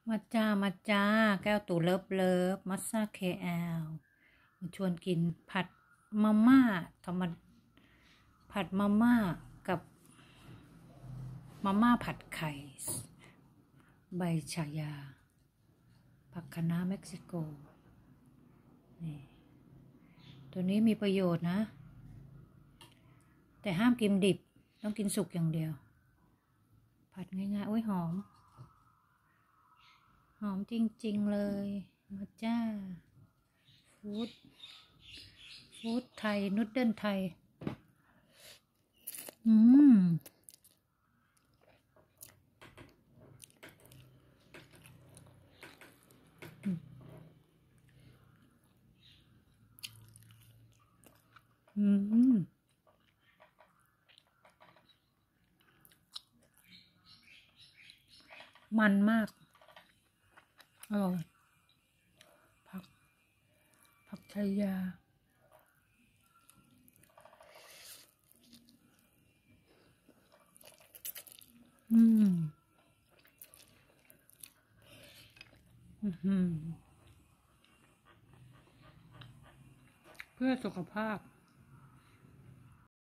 มาจ้ามาจ้าแก้วตู่เลิฟเลิฟมัสซาเคแอลมาชวนกินผัดมาม่าทำมันผัดมาม่ากับมาม่าผัดไข่ใบชายาผักคะน้าเม็กซิโกนี่ตัวนี้มีประโยชน์นะแต่ห้ามกินดิบต้องกินสุกอย่างเดียวผัดง่ายๆโอ้ยหอมจริงๆเลยมาจ้าฟู้ดไทยนูดเดิลไทยอืมอืมมันมากอร่อยผักชายาอืมเพื่อสุขภาพ